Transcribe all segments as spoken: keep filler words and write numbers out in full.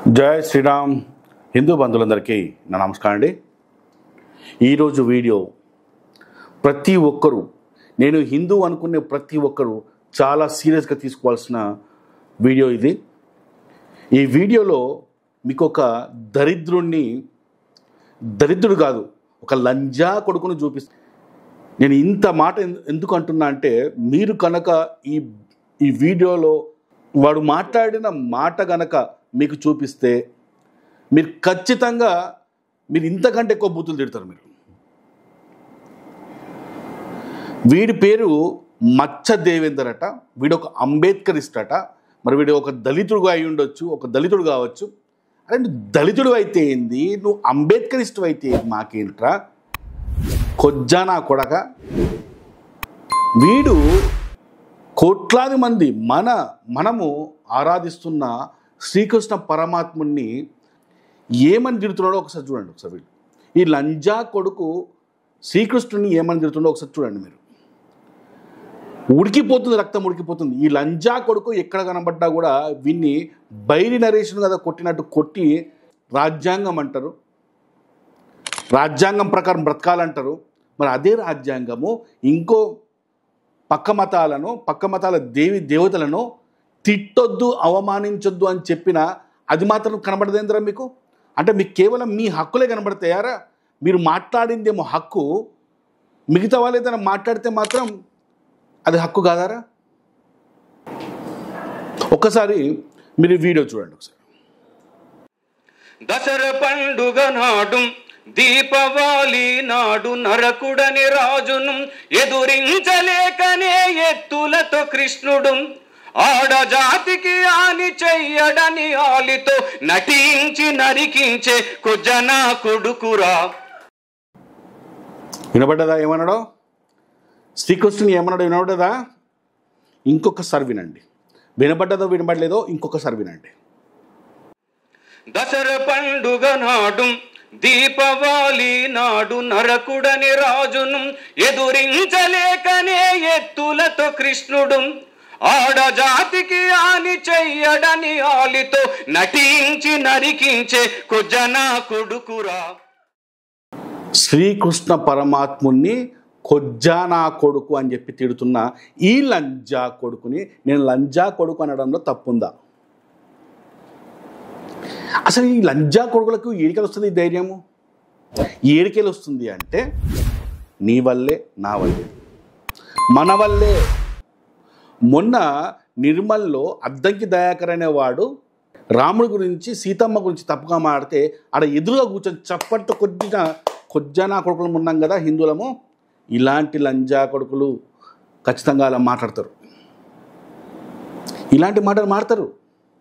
జై శ్రీరామ్. హిందూ బంధువులందరికీ నా నమస్కారం అండి. ఈరోజు వీడియో ప్రతి ఒక్కరూ, నేను హిందూ అనుకునే ప్రతి ఒక్కరూ చాలా సీరియస్గా తీసుకోవాల్సిన వీడియో ఇది. ఈ వీడియోలో మీకు ఒక దరిద్రుణ్ణి, దరిద్రుడు కాదు, ఒక లంజా కొడుకుని చూపిస్తాను. నేను ఇంత మాట ఎందుకు అంటున్నా అంటే, మీరు కనుక ఈ ఈ వీడియోలో వాడు మాట్లాడిన మాట గనక మీకు చూపిస్తే మీరు ఖచ్చితంగా మీరు ఇంతకంటే ఎక్కువ బూతులు తిడతారు. మీరు వీడి పేరు మచ్చ దేవేందర్ అట. వీడు ఒక అంబేద్కరిస్ట్ అట. మరి వీడు ఒక దళితుడుగా అయి ఉండొచ్చు, ఒక దళితుడు కావచ్చు. అరే నువ్వు దళితుడు అయితే ఏంది, నువ్వు అంబేద్కరిస్ట్ అయితే మాకేంట్రా కొజ్జా నా కొడక. వీడు కోట్లాది మంది మన మనము ఆరాధిస్తున్న శ్రీకృష్ణ పరమాత్ముని ఏమని తిడుతున్నాడో ఒకసారి చూడండి. ఒకసారి వీళ్ళు ఈ లంజా కొడుకు శ్రీకృష్ణుని ఏమని తిడుతున్నాడో ఒకసారి చూడండి. మీరు ఉడికిపోతుంది, రక్తం ఉడికిపోతుంది. ఈ లంజా కొడుకు ఎక్కడ కనబడ్డా కూడా వీన్ని బైరి నరేషన్ కదా కొట్టినట్టు కొట్టి రాజ్యాంగం అంటారు, రాజ్యాంగం ప్రకారం బ్రతకాలంటారు. మరి అదే రాజ్యాంగము ఇంకో పక్క మతాలను, పక్క మతాల దేవి దేవతలను తిట్టొద్దు, అవమానించొద్దు అని చెప్పిన అది మాత్రం కనబడదేంద్రా మీకు? అంటే మీకు కేవలం మీ హక్కులే కనబడతాయారా? మీరు మాట్లాడిందేమో హక్కు, మిగతా వాళ్ళు ఏదైనా మాట్లాడితే మాత్రం అది హక్కు కాదారా? ఒక్కసారి మీరు వీడియో చూడండి. ఒకసారి దసరా పండుగ నాడు దీపావళి నాడు నరకుడని రాజును ఎదురించలేకనే ఎత్తులతో కృష్ణుడు ఆడజాతికి ఆని చెయ్యడని ఆలితో నటించి నరికించే కొజ్జనా కొడుకురా. వినబడ్డదా ఏమన్నాడో? శ్రీకృష్ణుని ఏమన్నాడో వినబడ్డదా? ఇంకొకసారి వినండి. వినబడ్డదో వినబడలేదో ఇంకొకసారి వినండి. దసరా పండుగ నాడు దీపావళి నాడు నరకుడని రాజును ఎదురించలేకనే ఎత్తులతో కృష్ణుడు ఆడజాతికి ఆని చెయ్యడని ఆలితో నటించి నరికించే కొజ్జనా కొడుకురా. శ్రీకృష్ణ పరమాత్ముని కొజ్జానా కొడుకు అని చెప్పి తిడుతున్న ఈ లంజా కొడుకుని నేను లంజా కొడుకు అనడంలో తప్పుందా? అసలు ఈ లంజా కొడుకులకు ఏడికెళ్ళి వస్తుంది ఈ ధైర్యము? ఏడికెళ్ళి వస్తుంది అంటే నీ వల్లే, నా వల్లే, మన వల్లే. మొన్న నిర్మల్లో అద్దంకి దయాకర్ అనేవాడు రాముడి గురించి, సీతమ్మ గురించి తప్పుగా మాడితే ఆడ ఎదురుగా కూర్చొని చప్పట్టు కొద్దిన కొజ్జానా కొడుకులు ఉన్నాం కదా హిందువులము. ఇలాంటి లంజా కొడుకులు ఖచ్చితంగా అలా మాట్లాడతారు, ఇలాంటి మాటలు మాడతారు.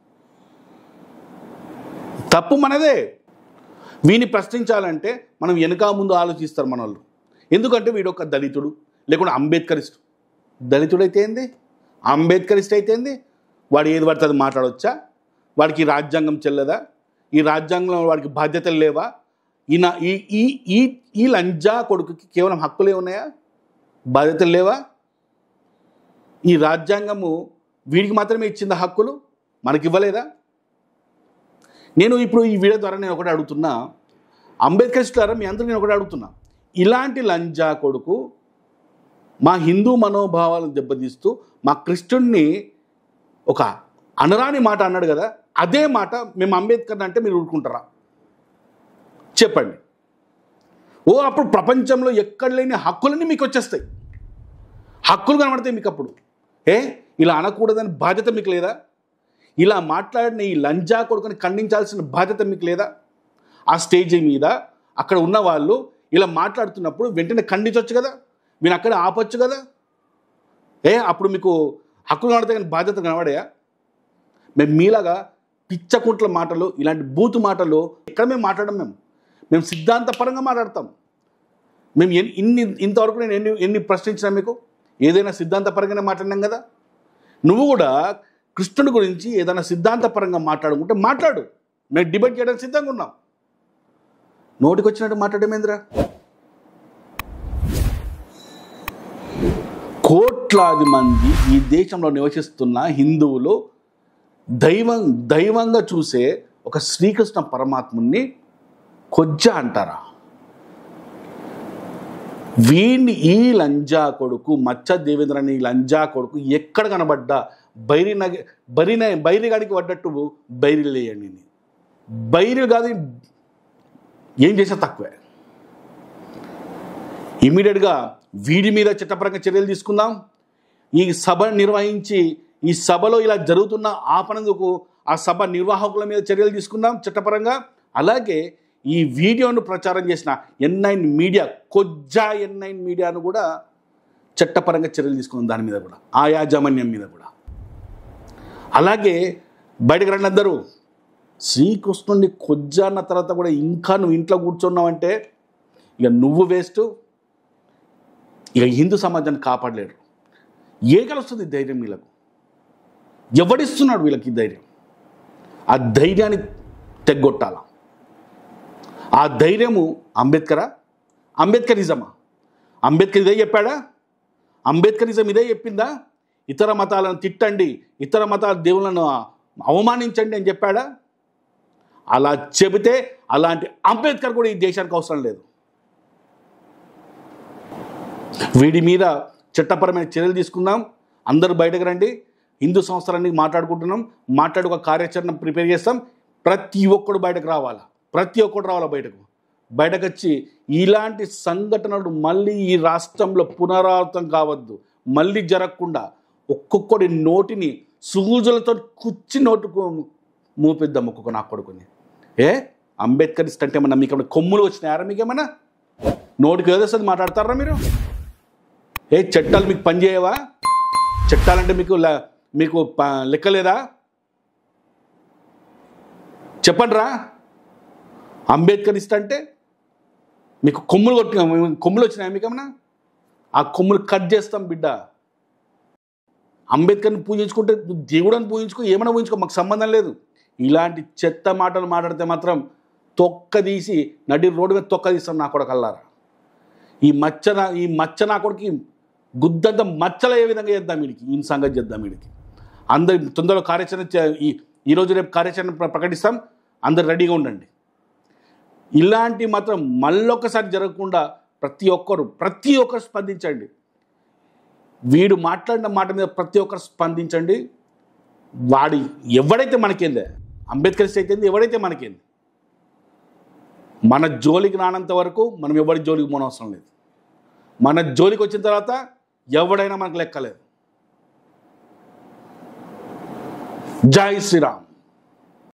తప్పు మనదే. వీని ప్రశ్నించాలంటే మనం వెనుక ముందు ఆలోచిస్తారు మన వాళ్ళు. ఎందుకంటే వీడు ఒక దళితుడు, లేకుంటే అంబేద్కరిస్ట్. దళితుడు అయితే ఏంది, అంబేద్కరిస్ట్ అయితే ఏంది, వాడు ఏది పడుతుంది మాట్లాడవచ్చా? వాడికి రాజ్యాంగం చెల్లదా? ఈ రాజ్యాంగంలో వాడికి బాధ్యతలు లేవా? ఈయన ఈ ఈ ఈ ఈ లంజా కొడుకుకి కేవలం హక్కులే ఉన్నాయా, బాధ్యతలు లేవా? ఈ రాజ్యాంగము వీడికి మాత్రమే ఇచ్చిందా హక్కులు, మనకి ఇవ్వలేదా? నేను ఇప్పుడు ఈ వీడియో ద్వారా నేను ఒకటి అడుగుతున్నా, అంబేద్కరిస్ట్ ద్వారా మీ అందరూ నేను ఒకటి అడుగుతున్నా. ఇలాంటి లంజా కొడుకు మా హిందూ మనోభావాలను దెబ్బతీస్తూ మా కృష్ణుడిని ఒక అనరాని మాట అన్నాడు కదా, అదే మాట మేము అంబేద్కర్ అంటే మీరు ఊరుకుంటారా? చెప్పండి. ఓ అప్పుడు ప్రపంచంలో ఎక్కడ లేని హక్కులన్నీ మీకు వచ్చేస్తాయి, హక్కులు కనబడతాయి మీకు. అప్పుడు ఏ ఇలా అనకూడదని బాధ్యత మీకు లేదా? ఇలా మాట్లాడిన ఈ లంజా కొడుకుని ఖండించాల్సిన బాధ్యత మీకు లేదా? ఆ స్టేజ్ మీద అక్కడ ఉన్న వాళ్ళు ఇలా మాట్లాడుతున్నప్పుడు వెంటనే ఖండించవచ్చు కదా, మీరు అక్కడ ఆపొచ్చు కదా. ఏ అప్పుడు మీకు హక్కులు కనబడితే కానీ బాధ్యత కనబడాయా? మేము మీలాగా పిచ్చకుంట్ల మాటలు, ఇలాంటి బూతు మాటలు ఎక్కడ మేము మాట్లాడడం. మేము మేము సిద్ధాంతపరంగా మాట్లాడతాం. మేము ఎన్ని ఇన్ని ఇంతవరకు నేను ఎన్ని ఎన్ని ప్రశ్నించినా మీకు ఏదైనా సిద్ధాంతపరంగానే మాట్లాడినాం కదా. నువ్వు కూడా కృష్ణుడి గురించి ఏదైనా సిద్ధాంతపరంగా మాట్లాడుకుంటే మాట్లాడు, మేము డిబేట్ చేయడానికి సిద్ధంగా ఉన్నాం. నోటికి వచ్చినట్టు మాట్లాడమేంద్రా? కోట్లాది మంది ఈ దేశంలో నివసిస్తున్న హిందువులు దైవం దైవంగా చూసే ఒక శ్రీకృష్ణ పరమాత్ముని కొజ్జా అంటారా? వీడిని ఈ లంజా కొడుకు మచ్చ దేవేంద్రని లంజా కొడుకు ఎక్కడ కనబడ్డా బైరి నగ బైరి బైరిగాడికి పడ్డట్టు బైరి లేయండి. బైరి కాదు, ఏం చేసా తక్కువే. ఇమీడియట్గా వీడి మీద చట్టపరంగా చర్యలు తీసుకుందాం. ఈ సభ నిర్వహించి ఈ సభలో ఇలా జరుగుతున్న ఆపనందుకు ఆ సభ నిర్వాహకుల మీద చర్యలు తీసుకుందాం చట్టపరంగా. అలాగే ఈ వీడియోను ప్రచారం చేసిన ఎన్ నైన్ మీడియా, కొజ్జా ఎన్ నైన్ మీడియాను కూడా చట్టపరంగా చర్యలు తీసుకుందాం, దాని మీద కూడా, ఆ యాజమాన్యం మీద కూడా. అలాగే బయటకు రండి అందరూ. శ్రీకృష్ణుడిని కొజ్జా అన్న తర్వాత కూడా ఇంకా నువ్వు ఇంట్లో కూర్చున్నావంటే ఇక నువ్వు వేస్ట్, ఇక హిందూ సమాజాన్ని కాపాడలేడు. ఏ కలుస్తుంది ధైర్యం వీళ్ళకు? ఎవడిస్తున్నాడు వీళ్ళకి ధైర్యం? ఆ ధైర్యాన్ని తెగ్గొట్టాల. ఆ ధైర్యము అంబేద్కరా? అంబేద్కరిజమా? అంబేద్కర్ ఇదే చెప్పాడా? అంబేద్కరిజం ఇదే చెప్పిందా? ఇతర మతాలను తిట్టండి, ఇతర మతాల దేవులను అవమానించండి అని చెప్పాడా? అలా చెబితే అలాంటి అంబేద్కర్ కూడా ఈ దేశానికి అవసరం లేదు. వీడి మీద చట్టపరమైన చర్యలు తీసుకుందాం. అందరూ బయటకు రండి. హిందూ సంస్థలన్నీ మాట్లాడుకుంటున్నాం, మాట్లాడు ఒక కార్యాచరణ ప్రిపేర్ చేస్తాం. ప్రతి ఒక్కడు బయటకు రావాలా, ప్రతి ఒక్కడు రావాలా బయటకు. బయటకు వచ్చి ఇలాంటి సంఘటనలు మళ్ళీ ఈ రాష్ట్రంలో పునరావృతం కావద్దు, మళ్ళీ జరగకుండా ఒక్కొక్కడి నోటిని సూజులతో కుచ్చి నోటుకు మూపిద్దాం ఒక్కొక్క నా కొడుకుని. ఏ అంబేద్కరిస్ట్ అంటే ఏమన్నా మీకు ఏమన్నా కొమ్ములు వచ్చినాయారా? మీకు ఏమన్నా నోటికి ఏదో వస్తుంది మాట్లాడతారా మీరు? ఏ చట్టాలు మీకు పనిచేయవా? చట్టాలంటే మీకు మీకు లెక్కలేదా? చెప్పండి రా. అంబేద్కరిస్ట్ అంటే మీకు కొమ్ములు కొట్టి కొమ్ములు వచ్చినాయా మీకేమన్నా? ఆ కొమ్ములు కట్ చేస్తాం బిడ్డ. అంబేద్కర్ని పూజించుకుంటే దేవుడని పూజించుకో, ఏమైనా పూజించుకో, మాకు సంబంధం లేదు. ఇలాంటి చెత్త మాటలు మాట్లాడితే మాత్రం తొక్క తీసి నడి రోడ్డు మీద తొక్క తీస్తాం నా కొడుకు అల్లారా. ఈ మచ్చ ఈ మచ్చ నా కొడుకు గుద్దంత మచ్చలు ఏ విధంగా చేద్దాం వీడికి, ఈ సంగతి చేద్దాం వీడికి. అందరు తొందరలో కార్యాచరణ ఈ ఈరోజు రేపు కార్యాచరణ ప్రకటిస్తాం, అందరు రెడీగా ఉండండి. ఇలాంటి మాత్రం మళ్ళొకసారి జరగకుండా ప్రతి ఒక్కరు ప్రతి ఒక్కరు స్పందించండి. వీడు మాట్లాడిన మాట మీద ప్రతి ఒక్కరు స్పందించండి. వాడి ఎవడైతే మనకేందే, అంబేద్కరిస్ట్ అయితే ఎవడైతే మనకేంది, మన జోలికి రానంత వరకు మనం ఎవరి జోలికి పోనవసరం లేదు. మన జోలికి వచ్చిన తర్వాత ఎవడైనా మనకు లెక్కలేదు. జై శ్రీరామ్.